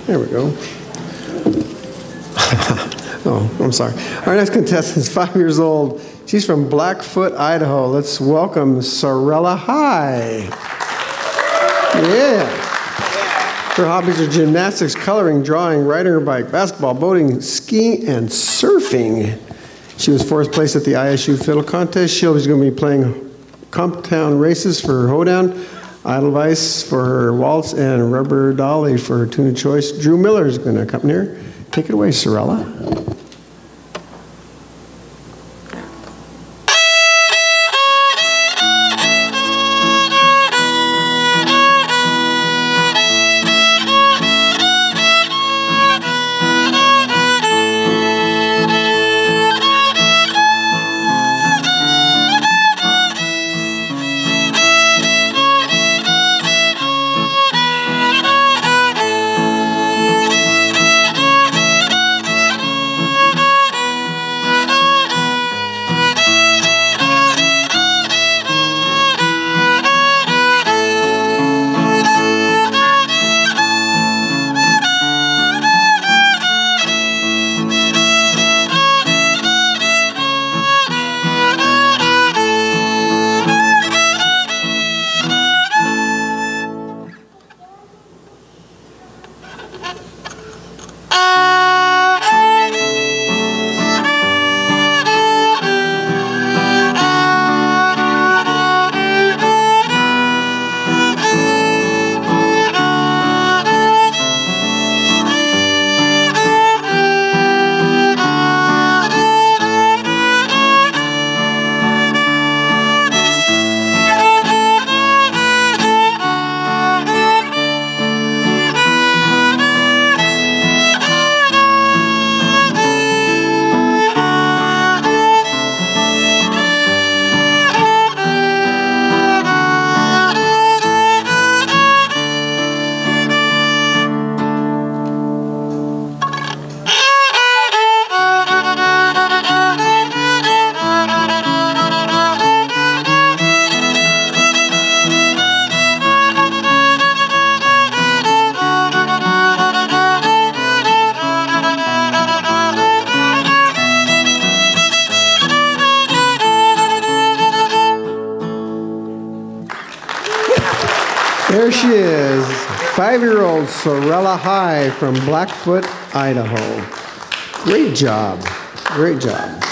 There we go. Oh, I'm sorry. Our next contestant is 5 years old. She's from Blackfoot, Idaho. Let's welcome Sorella High. Yeah. Her hobbies are gymnastics, coloring, drawing, riding her bike, basketball, boating, skiing, and surfing. She was fourth place at the ISU Fiddle Contest. She's going to be playing Comptown Races for her hoedown, Edelweiss for her waltz, and Rubber Dolly for her tune of choice. Drew Miller is going to accompany her. Take it away, Sorella. There she is, 5-year-old Sorella High from Blackfoot, Idaho. Great job. Great job.